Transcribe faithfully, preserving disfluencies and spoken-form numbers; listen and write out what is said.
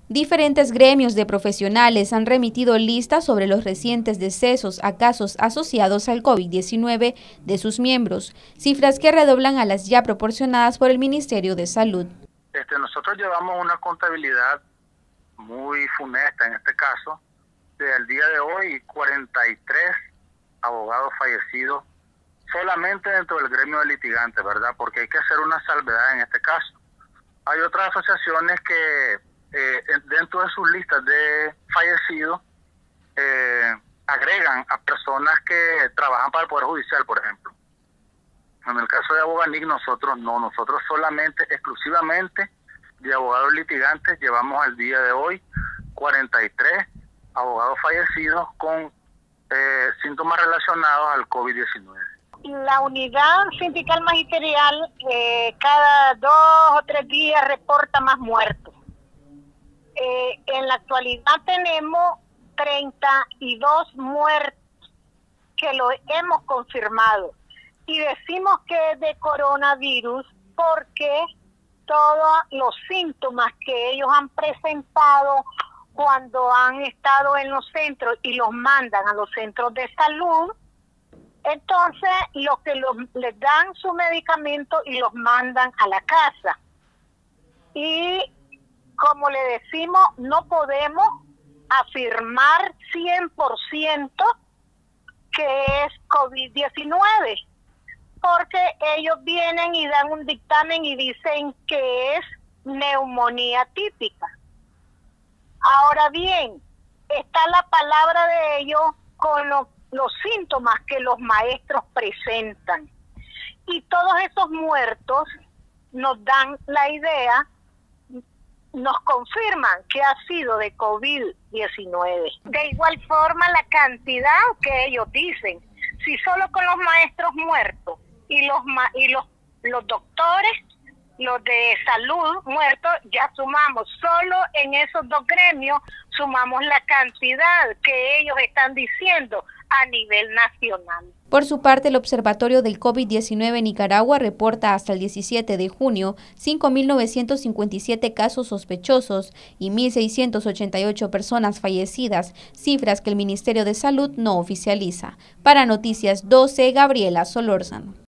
Diferentes gremios de profesionales han remitido listas sobre los recientes decesos a casos asociados al COVID diecinueve de sus miembros, cifras que redoblan a las ya proporcionadas por el Ministerio de Salud. Este, nosotros llevamos una contabilidad muy funesta en este caso. Desde el día de hoy, cuarenta y tres abogados fallecidos solamente dentro del gremio de litigantes, ¿verdad? Porque hay que hacer una salvedad en este caso. Hay otras asociaciones que Eh, dentro de sus listas de fallecidos eh, agregan a personas que trabajan para el Poder Judicial, por ejemplo. En el caso de Aboganic nosotros no, nosotros solamente, exclusivamente de abogados litigantes llevamos al día de hoy cuarenta y tres abogados fallecidos con eh, síntomas relacionados al COVID diecinueve. La unidad sindical magisterial eh, cada dos o tres días reporta más muertos. Eh, en la actualidad tenemos treinta y dos muertos que lo hemos confirmado y decimos que es de coronavirus porque todos los síntomas que ellos han presentado cuando han estado en los centros y los mandan a los centros de salud, entonces los que los, les dan su medicamento y los mandan a la casa. Y como le decimos, no podemos afirmar cien por ciento que es COVID diecinueve, porque ellos vienen y dan un dictamen y dicen que es neumonía típica. Ahora bien, está la palabra de ellos con lo, los síntomas que los maestros presentan. Y todos esos muertos nos dan la idea, nos confirman que ha sido de COVID diecinueve. De igual forma, la cantidad que ellos dicen, si solo con los maestros muertos y los ma y los, los doctores, los de salud muertos, ya sumamos, solo en esos dos gremios sumamos la cantidad que ellos están diciendo a nivel nacional. Por su parte, el Observatorio del COVID diecinueve Nicaragua reporta hasta el diecisiete de junio cinco mil novecientos cincuenta y siete casos sospechosos y mil seiscientas ochenta y ocho personas fallecidas, cifras que el Ministerio de Salud no oficializa. Para Noticias doce, Gabriela Solórzano.